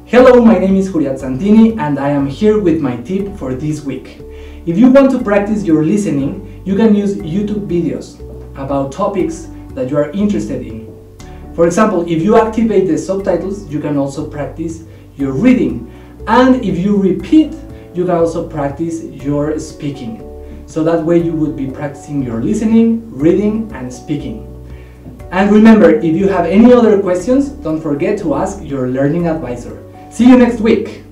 Hello, my name is Juliet Santini and I am here with my tip for this week. If you want to practice your listening, you can use YouTube videos about topics that you are interested in. For example, if you activate the subtitles, you can also practice your reading. And if you repeat, you can also practice your speaking. So that way you would be practicing your listening, reading, and speaking. And remember, if you have any other questions, don't forget to ask your learning advisor. See you next week!